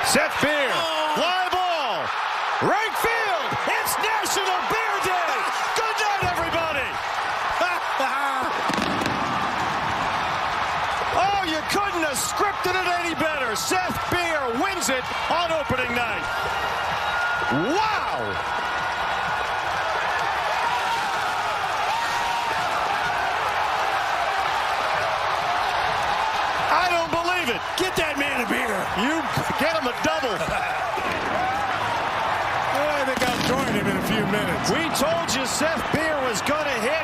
Seth Beer, fly ball, right field. It's National Beer Day. Good night, everybody. Oh, you couldn't have scripted it any better. Seth Beer wins it on opening night. Wow. I don't believe it. Get that man a beer. You get him a double. I think I'll join him in a few minutes. We told you Seth Beer was going to hit.